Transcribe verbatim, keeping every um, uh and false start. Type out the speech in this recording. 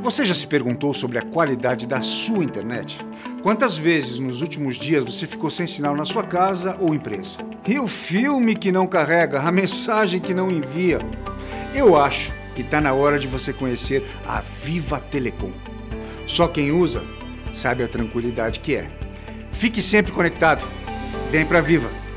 Você já se perguntou sobre a qualidade da sua internet? Quantas vezes nos últimos dias você ficou sem sinal na sua casa ou empresa? E o filme que não carrega, a mensagem que não envia? Eu acho que está na hora de você conhecer a Viva Telecom. Só quem usa sabe a tranquilidade que é. Fique sempre conectado. Vem pra Viva!